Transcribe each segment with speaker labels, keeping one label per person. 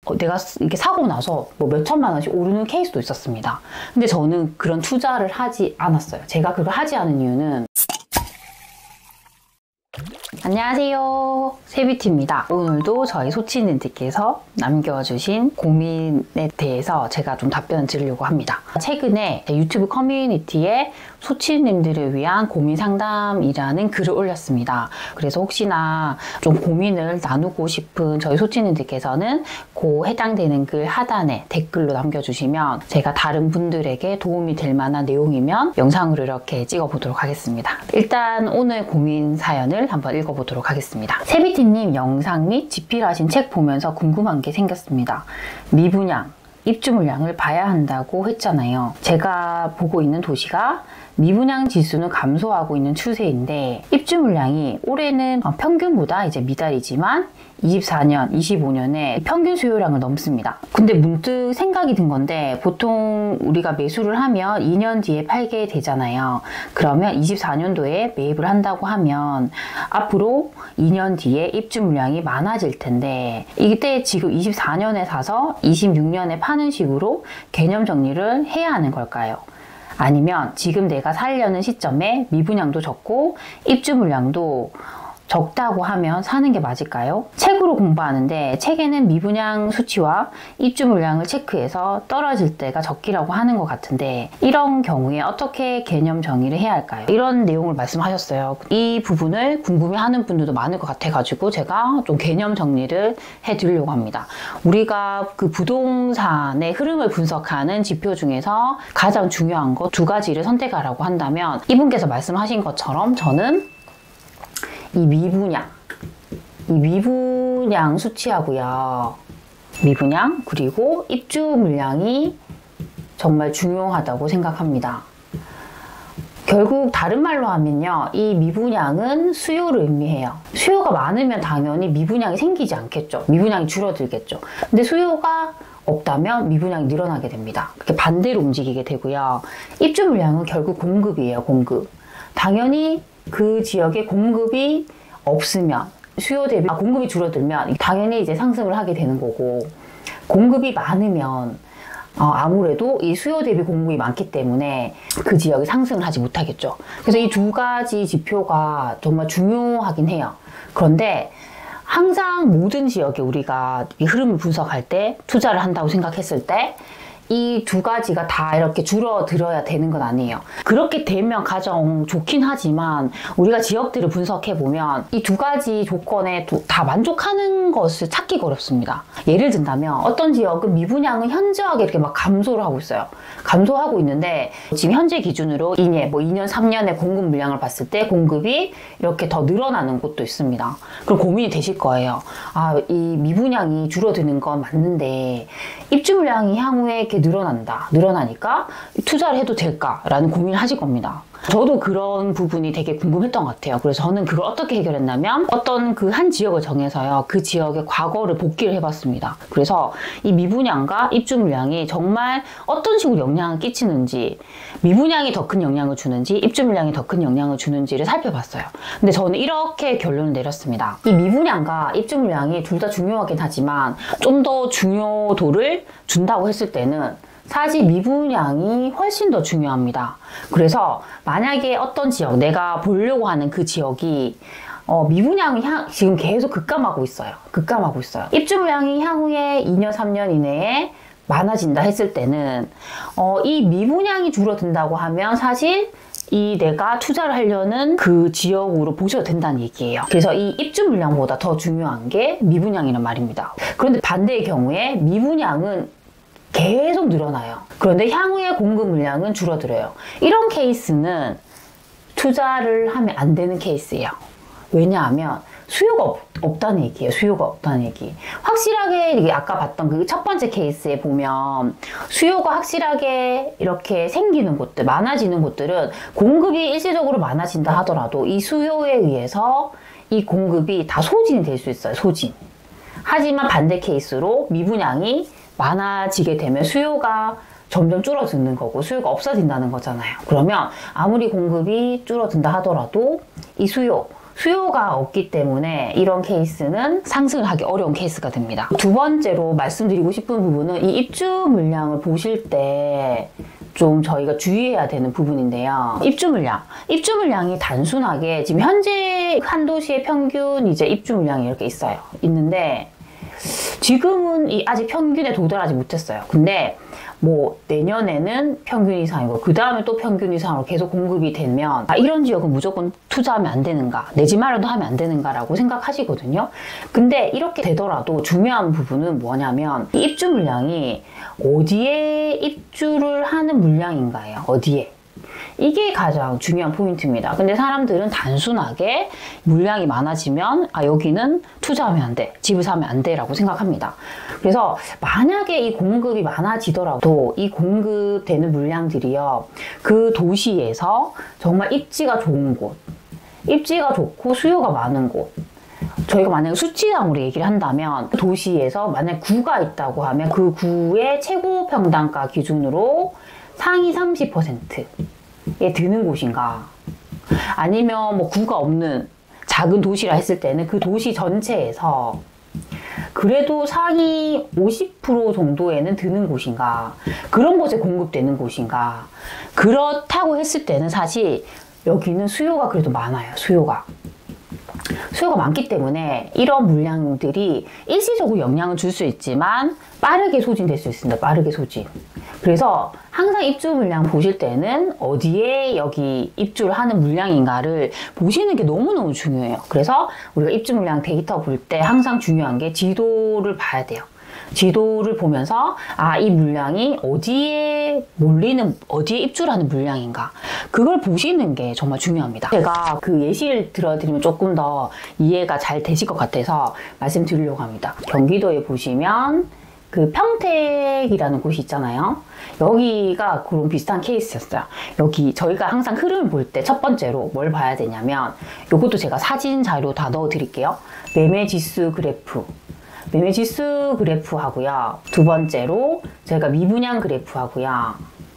Speaker 1: 내가 이렇게 사고 나서 뭐 몇 천만 원씩 오르는 케이스도 있었습니다. 근데 저는 그런 투자를 하지 않았어요. 제가 그걸 하지 않은 이유는 안녕하세요, 세뷰티입니다. 오늘도 저희 소치님들께서 남겨주신 고민에 대해서 제가 좀 답변을 드리려고 합니다. 최근에 유튜브 커뮤니티에 소치님들을 위한 고민 상담이라는 글을 올렸습니다. 그래서 혹시나 좀 고민을 나누고 싶은 저희 소치님들께서는 그 해당되는 글 하단에 댓글로 남겨주시면 제가 다른 분들에게 도움이 될 만한 내용이면 영상으로 이렇게 찍어보도록 하겠습니다. 일단 오늘 고민 사연을 한번 읽어보도록 하겠습니다. 세비티님 영상 및 집필하신 책 보면서 궁금한 게 생겼습니다. 미분양, 입주 물량을 봐야 한다고 했잖아요. 제가 보고 있는 도시가 미분양 지수는 감소하고 있는 추세인데 입주 물량이 올해는 평균보다 이제 미달이지만 24년, 25년에 평균 수요량을 넘습니다. 근데 문득 생각이 든 건데 보통 우리가 매수를 하면 2년 뒤에 팔게 되잖아요. 그러면 24년도에 매입을 한다고 하면 앞으로 2년 뒤에 입주 물량이 많아질 텐데 이때 지금 24년에 사서 26년에 파는 식으로 개념 정리를 해야 하는 걸까요? 아니면 지금 내가 살려는 시점에 미분양도 적고 입주 물량도 적다고 하면 사는 게 맞을까요? 책으로 공부하는데 책에는 미분양 수치와 입주 물량을 체크해서 떨어질 때가 적기라고 하는 것 같은데 이런 경우에 어떻게 개념 정의를 해야 할까요? 이런 내용을 말씀하셨어요. 이 부분을 궁금해하는 분들도 많을 것 같아가지고 제가 좀 개념 정리를 해드리려고 합니다. 우리가 그 부동산의 흐름을 분석하는 지표 중에서 가장 중요한 거 두 가지를 선택하라고 한다면 이분께서 말씀하신 것처럼 저는 이 미분양 수치하고요. 미분양 그리고 입주 물량이 정말 중요하다고 생각합니다. 결국 다른 말로 하면요. 이 미분양은 수요를 의미해요. 수요가 많으면 당연히 미분양이 생기지 않겠죠. 미분양이 줄어들겠죠. 근데 수요가 없다면 미분양이 늘어나게 됩니다. 그렇게 반대로 움직이게 되고요. 입주 물량은 결국 공급이에요. 공급. 당연히 그 지역에 공급이 없으면 수요 대비 공급이 줄어들면 당연히 이제 상승을 하게 되는 거고 공급이 많으면 아무래도 이 수요 대비 공급이 많기 때문에 그 지역이 상승을 하지 못하겠죠. 그래서 이 두 가지 지표가 정말 중요하긴 해요. 그런데 항상 모든 지역에 우리가 이 흐름을 분석할 때 투자를 한다고 생각했을 때 이 두 가지가 다 이렇게 줄어들어야 되는 건 아니에요. 그렇게 되면 가장 좋긴 하지만 우리가 지역들을 분석해보면 이 두 가지 조건에 다 만족하는 것을 찾기가 어렵습니다. 예를 든다면 어떤 지역은 미분양은 현저하게 이렇게 막 감소를 하고 있어요. 감소하고 있는데 지금 현재 기준으로 2년, 3년의 공급 물량을 봤을 때 공급이 이렇게 더 늘어나는 곳도 있습니다. 그럼 고민이 되실 거예요. 이 미분양이 줄어드는 건 맞는데 입주 물량이 향후에 이렇게 늘어나니까 투자를 해도 될까라는 고민을 하실 겁니다. 저도 그런 부분이 되게 궁금했던 것 같아요. 그래서 저는 그걸 어떻게 해결했냐면 어떤 그 한 지역을 정해서요. 그 지역의 과거를 복기를 해봤습니다. 그래서 이 미분양과 입주 물량이 정말 어떤 식으로 영향을 끼치는지 미분양이 더 큰 영향을 주는지 입주 물량이 더 큰 영향을 주는지를 살펴봤어요. 근데 저는 이렇게 결론을 내렸습니다. 이 미분양과 입주 물량이 둘 다 중요하긴 하지만 좀 더 중요도를 준다고 했을 때는 사실 미분양이 훨씬 더 중요합니다. 그래서 만약에 어떤 지역, 내가 보려고 하는 그 지역이 미분양이 지금 계속 급감하고 있어요. 입주 물량이 향후에 2년, 3년 이내에 많아진다 했을 때는 이 미분양이 줄어든다고 하면 사실 내가 투자를 하려는 그 지역으로 보셔도 된다는 얘기예요. 그래서 이 입주 물량보다 더 중요한 게 미분양이란 말입니다. 그런데 반대의 경우에 미분양은 계속 늘어나요. 그런데 향후의 공급 물량은 줄어들어요. 이런 케이스는 투자를 하면 안 되는 케이스예요. 왜냐하면 수요가 없다는 얘기예요. 확실하게 이게 아까 봤던 그 첫 번째 케이스에 보면 수요가 확실하게 이렇게 생기는 곳들, 많아지는 곳들은 공급이 일시적으로 많아진다 하더라도 이 수요에 의해서 이 공급이 다 소진이 될 수 있어요. 하지만 반대 케이스로 미분양이 많아지게 되면 수요가 점점 줄어드는 거고 수요가 없어진다는 거잖아요. 그러면 아무리 공급이 줄어든다 하더라도 이 수요가 없기 때문에 이런 케이스는 상승을 하기 어려운 케이스가 됩니다. 두 번째로 말씀드리고 싶은 부분은 이 입주 물량을 보실 때 좀 저희가 주의해야 되는 부분인데요. 입주 물량이 단순하게 지금 현재 한 도시의 평균 이제 입주 물량이 이렇게 있어요. 있는데 지금은 아직 평균에 도달하지 못했어요. 근데 뭐 내년에는 평균 이상이고 그 다음에 또 평균 이상으로 계속 공급이 되면 이런 지역은 무조건 투자하면 안 되는가, 내 집 마련도 하면 안 되는가라고 생각하시거든요. 근데 이렇게 되더라도 중요한 부분은 뭐냐면 이 입주 물량이 어디에 입주를 하는 물량인가예요. 어디에. 이게 가장 중요한 포인트입니다. 근데 사람들은 단순하게 물량이 많아지면 여기는 투자하면 안 돼, 집을 사면 안 돼 라고 생각합니다. 그래서 만약에 이 공급이 많아지더라도 이 공급되는 물량들이요, 그 도시에서 정말 입지가 좋은 곳, 입지가 좋고 수요가 많은 곳, 저희가 만약에 수치상으로 얘기를 한다면 도시에서 만약 구가 있다고 하면 그 구의 최고 평당가 기준으로 상위 30%에 드는 곳인가, 아니면 뭐 구가 없는 작은 도시라 했을 때는 그 도시 전체에서 그래도 상위 50% 정도에는 드는 곳인가, 그런 곳에 공급되는 곳인가. 그렇다고 했을 때는 사실 여기는 수요가 그래도 많아요. 수요가 많기 때문에 이런 물량들이 일시적으로 영향을 줄 수 있지만 빠르게 소진될 수 있습니다. 빠르게 소진. 그래서 항상 입주 물량 보실 때는 어디에 여기 입주를 하는 물량인가를 보시는 게 너무너무 중요해요. 그래서 우리가 입주 물량 데이터 볼 때 항상 중요한 게 지도를 봐야 돼요. 지도를 보면서 이 물량이 어디에 어디에 입주를 하는 물량인가, 그걸 보시는 게 정말 중요합니다. 제가 그 예시를 들어드리면 조금 더 이해가 잘 되실 것 같아서 말씀드리려고 합니다. 경기도에 보시면 그 평택이라는 곳이 있잖아요. 여기가 그런 비슷한 케이스였어요. 여기 저희가 항상 흐름을 볼 때 첫 번째로 뭘 봐야 되냐면, 이것도 제가 사진 자료 다 넣어 드릴게요. 매매지수 그래프, 매매지수 그래프 하고요. 두 번째로 저희가 미분양 그래프 하고요.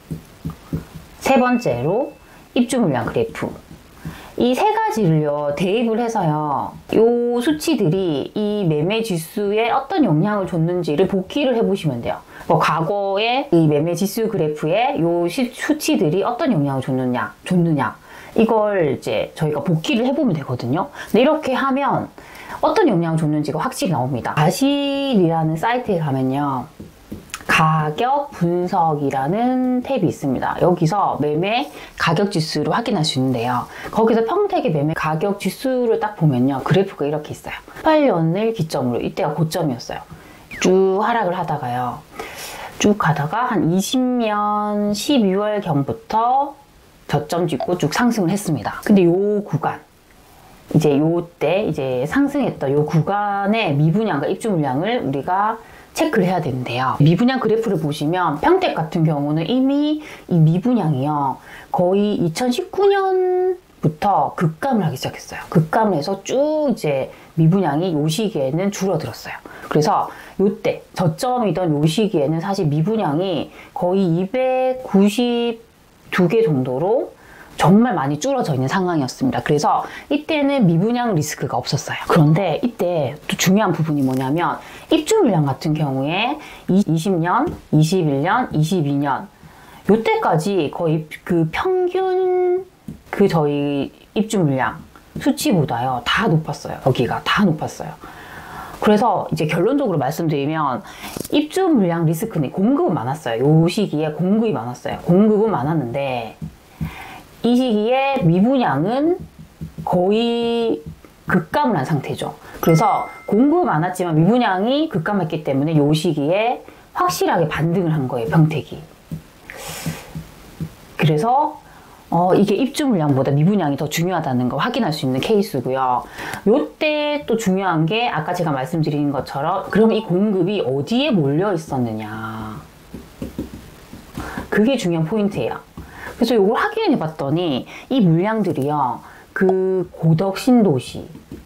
Speaker 1: 세 번째로 입주 물량 그래프. 이 세 가지를요, 대입을 해서요, 이 수치들이 이 매매 지수에 어떤 영향을 줬는지를 복기를 해보시면 돼요. 과거에 이 매매 지수 그래프에 이 수치들이 어떤 영향을 줬느냐, 이걸 이제 저희가 복기를 해보면 되거든요. 근데 이렇게 하면 어떤 영향을 줬는지가 확실히 나옵니다. 아실이라는 사이트에 가면요, 가격 분석이라는 탭이 있습니다. 여기서 매매 가격 지수를 확인할 수 있는데요. 거기서 평택의 매매 가격 지수를 딱 보면요, 그래프가 이렇게 있어요. 18년을 기점으로 이때가 고점이었어요. 쭉 하락을 하다가요, 쭉 가다가 한 20년 12월경부터 저점 찍고 쭉 상승을 했습니다. 근데 요 구간, 이제 요때 이제 상승했던 요 구간의 미분양과 입주 물량을 우리가 체크를 해야 되는데요. 미분양 그래프를 보시면 평택 같은 경우는 이미 이 미분양이요, 거의 2019년부터 급감을 하기 시작했어요. 급감을 해서 쭉 이제 미분양이 요 시기에는 줄어들었어요. 그래서 요때 저점이던 요 시기에는 사실 미분양이 거의 292개 정도로 정말 많이 줄어져 있는 상황이었습니다. 그래서 이때는 미분양 리스크가 없었어요. 그런데 이때 또 중요한 부분이 뭐냐면, 입주 물량 같은 경우에 20년, 21년, 22년 요때까지 거의 그 평균 그 저희 입주 물량 수치보다요 다 높았어요. 여기가 다 높았어요. 그래서 이제 결론적으로 말씀드리면 입주 물량 리스크는 공급은 많았어요. 요 시기에 공급이 많았어요. 공급은 많았는데 이 시기에 미분양은 거의 급감을 한 상태죠. 그래서 공급은 많았지만 미분양이 급감했기 때문에 이 시기에 확실하게 반등을 한 거예요, 평택이. 그래서 이게 입주 물량보다 미분양이 더 중요하다는 걸 확인할 수 있는 케이스고요. 요때 또 중요한 게 아까 제가 말씀드린 것처럼, 그럼 이 공급이 어디에 몰려 있었느냐, 그게 중요한 포인트예요. 그래서 이걸 확인해 봤더니 이 물량들이요, 그 고덕 신도시,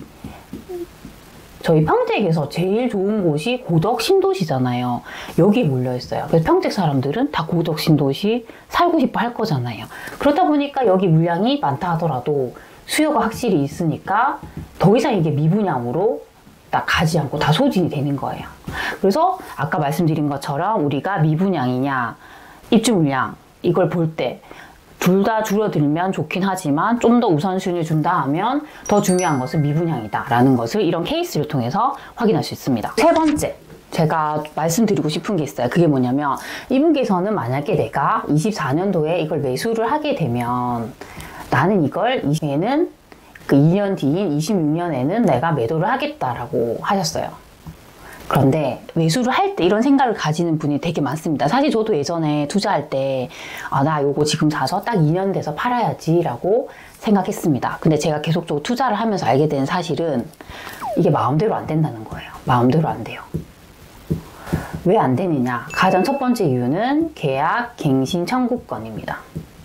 Speaker 1: 저희 평택에서 제일 좋은 곳이 고덕 신도시잖아요. 여기에 몰려 있어요. 그래서 평택 사람들은 다 고덕 신도시 살고 싶어 할 거잖아요. 그러다 보니까 여기 물량이 많다 하더라도 수요가 확실히 있으니까 더 이상 이게 미분양으로 딱 가지 않고 다 소진이 되는 거예요. 그래서 아까 말씀드린 것처럼 우리가 미분양이냐 입주 물량 이걸 볼 때 둘 다 줄어들면 좋긴 하지만 좀 더 우선순위를 준다 하면 더 중요한 것은 미분양이다 라는 것을 이런 케이스를 통해서 확인할 수 있습니다. 세 번째, 제가 말씀드리고 싶은 게 있어요. 그게 뭐냐면 이분께서는 만약에 내가 24년도에 이걸 매수를 하게 되면 나는 이걸 이제는 그 2년 뒤인 26년에는 내가 매도를 하겠다라고 하셨어요. 그런데 매수를 할 때 이런 생각을 가지는 분이 되게 많습니다. 사실 저도 예전에 투자할 때 나 요거 지금 사서 딱 2년 돼서 팔아야지 라고 생각했습니다. 근데 제가 계속적으로 투자를 하면서 알게 된 사실은 이게 마음대로 안 된다는 거예요. 마음대로 안 돼요. 왜 안 되느냐? 가장 첫 번째 이유는 계약 갱신 청구권입니다.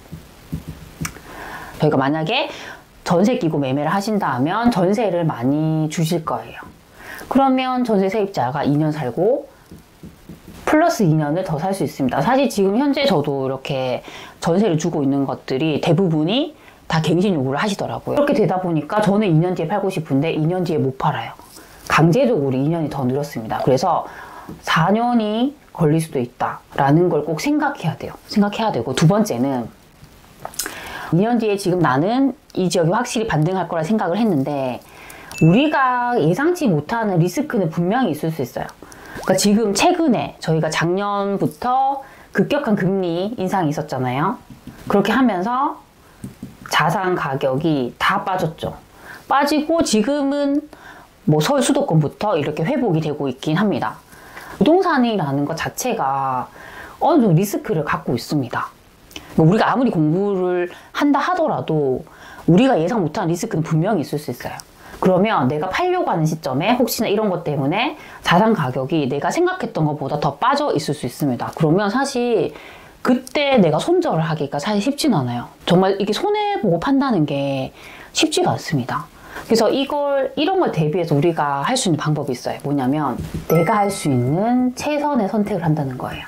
Speaker 1: 저희가 만약에 전세 끼고 매매를 하신다 하면 전세를 많이 주실 거예요. 그러면 전세 세입자가 2년 살고 플러스 2년을 더 살 수 있습니다. 사실 지금 현재 저도 이렇게 전세를 주고 있는 것들이 대부분이 다 갱신 요구를 하시더라고요. 그렇게 되다 보니까 저는 2년 뒤에 팔고 싶은데 2년 뒤에 못 팔아요. 강제적으로 2년이 더 늘었습니다. 그래서 4년이 걸릴 수도 있다라는 걸 꼭 생각해야 돼요. 생각해야 되고 두 번째는 2년 뒤에 지금 나는 이 지역이 확실히 반등할 거라 생각을 했는데 우리가 예상치 못하는 리스크는 분명히 있을 수 있어요. 그러니까 지금 최근에 저희가 작년부터 급격한 금리 인상이 있었잖아요. 그렇게 하면서 자산 가격이 다 빠졌죠. 빠지고 지금은 뭐 서울 수도권부터 이렇게 회복이 되고 있긴 합니다. 부동산이라는 것 자체가 어느 정도 리스크를 갖고 있습니다. 우리가 아무리 공부를 한다 하더라도 우리가 예상 못한 리스크는 분명히 있을 수 있어요. 그러면 내가 팔려고 하는 시점에 혹시나 이런 것 때문에 자산 가격이 내가 생각했던 것보다 더 빠져 있을 수 있습니다. 그러면 사실 그때 내가 손절을 하기가 사실 쉽진 않아요. 정말 이게 손해보고 판다는 게 쉽지가 않습니다. 그래서 이런 걸 대비해서 우리가 할 수 있는 방법이 있어요. 뭐냐면 내가 할 수 있는 최선의 선택을 한다는 거예요.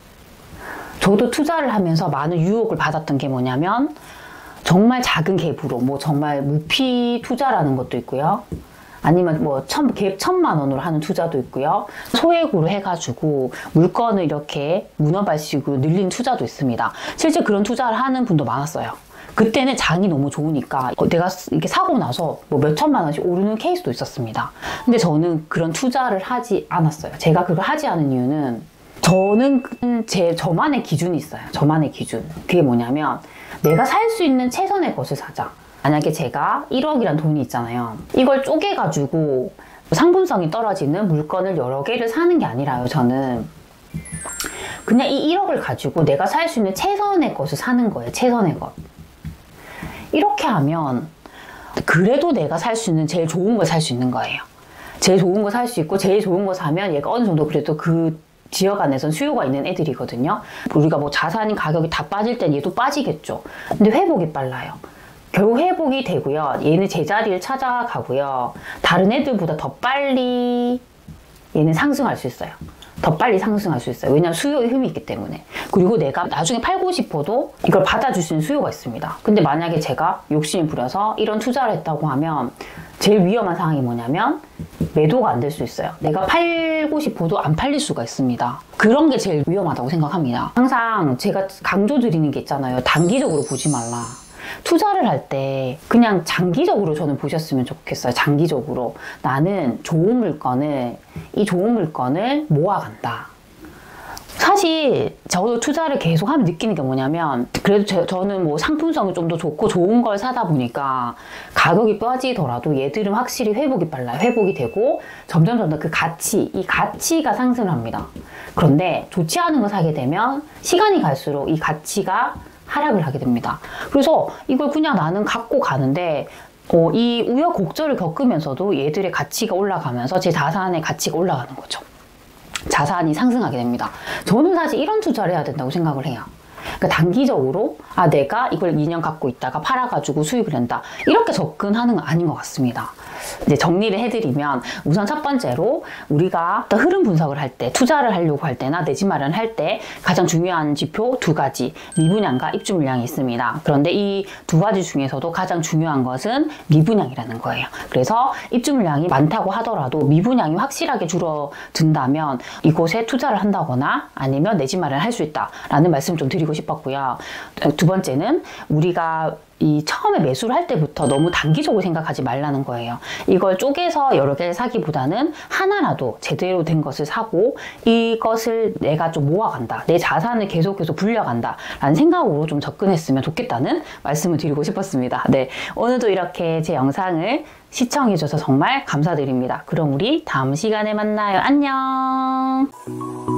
Speaker 1: 저도 투자를 하면서 많은 유혹을 받았던 게 뭐냐면 정말 작은 갭으로 뭐 정말 무피 투자라는 것도 있고요. 아니면 뭐 갭 1,000만 원으로 하는 투자도 있고요. 소액으로 해가지고 물건을 이렇게 문어발식으로 늘린 투자도 있습니다. 실제 그런 투자를 하는 분도 많았어요. 그때는 장이 너무 좋으니까 내가 이렇게 사고 나서 뭐 몇 천만 원씩 오르는 케이스도 있었습니다. 근데 저는 그런 투자를 하지 않았어요. 제가 그걸 하지 않은 이유는 저는 저만의 기준이 있어요. 저만의 기준. 그게 뭐냐면 내가 살 수 있는 최선의 것을 사자. 만약에 제가 1억이란 돈이 있잖아요. 이걸 쪼개가지고 상품성이 떨어지는 물건을 여러 개를 사는 게 아니라요. 저는 그냥 이 1억을 가지고 내가 살 수 있는 최선의 것을 사는 거예요. 최선의 것. 이렇게 하면 그래도 내가 살 수 있는 제일 좋은 걸 살 수 있는 거예요. 제일 좋은 거 살 수 있고 제일 좋은 거 사면 얘가 어느 정도 그래도 그 지역 안에선 수요가 있는 애들이거든요. 우리가 뭐 자산이 가격이 다 빠질 땐 얘도 빠지겠죠. 근데 회복이 빨라요. 결국 회복이 되고요. 얘는 제자리를 찾아가고요. 다른 애들보다 더 빨리 얘는 상승할 수 있어요. 더 빨리 상승할 수 있어요. 왜냐하면 수요의 힘이 있기 때문에. 그리고 내가 나중에 팔고 싶어도 이걸 받아줄 수 있는 수요가 있습니다. 근데 만약에 제가 욕심이 부려서 이런 투자를 했다고 하면 제일 위험한 상황이 뭐냐면 매도가 안 될 수 있어요. 내가 팔고 싶어도 안 팔릴 수가 있습니다. 그런 게 제일 위험하다고 생각합니다. 항상 제가 강조드리는 게 있잖아요. 단기적으로 보지 말라. 투자를 할 때 그냥 장기적으로 저는 보셨으면 좋겠어요. 장기적으로. 나는 이 좋은 물건을 모아간다. 사실 저도 투자를 계속 하면 느끼는 게 뭐냐면 그래도 저는 뭐 상품성이 좀 더 좋고 좋은 걸 사다 보니까 가격이 빠지더라도 얘들은 확실히 회복이 빨라요. 회복이 되고 점점 이 가치가 상승을 합니다. 그런데 좋지 않은 거 사게 되면 시간이 갈수록 이 가치가 하락을 하게 됩니다. 그래서 이걸 그냥 나는 갖고 가는데 이 우여곡절을 겪으면서도 얘들의 가치가 올라가면서 제 자산의 가치가 올라가는 거죠. 자산이 상승하게 됩니다. 저는 사실 이런 투자를 해야 된다고 생각을 해요. 그러니까 단기적으로 내가 이걸 2년 갖고 있다가 팔아가지고 수익을 낸다. 이렇게 접근하는 건 아닌 것 같습니다. 이제 정리를 해드리면 우선 첫 번째로 우리가 어떤 흐름 분석을 할 때, 투자를 하려고 할 때나 내 집 마련할 때 가장 중요한 지표 두 가지, 미분양과 입주 물량이 있습니다. 그런데 이 두 가지 중에서도 가장 중요한 것은 미분양이라는 거예요. 그래서 입주 물량이 많다고 하더라도 미분양이 확실하게 줄어든다면 이곳에 투자를 한다거나 아니면 내 집 마련을 할 수 있다라는 말씀 좀 드리고 싶었고요. 두 번째는 우리가 처음에 매수를 할 때부터 너무 단기적으로 생각하지 말라는 거예요. 이걸 쪼개서 여러 개를 사기보다는 하나라도 제대로 된 것을 사고 이것을 내가 좀 모아간다. 내 자산을 계속해서 불려간다. 라는 생각으로 좀 접근했으면 좋겠다는 말씀을 드리고 싶었습니다. 네, 오늘도 이렇게 제 영상을 시청해주셔서 정말 감사드립니다. 그럼 우리 다음 시간에 만나요. 안녕!